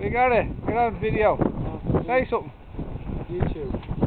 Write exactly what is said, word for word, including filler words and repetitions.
You got it. Get on video. Uh, Say something. YouTube.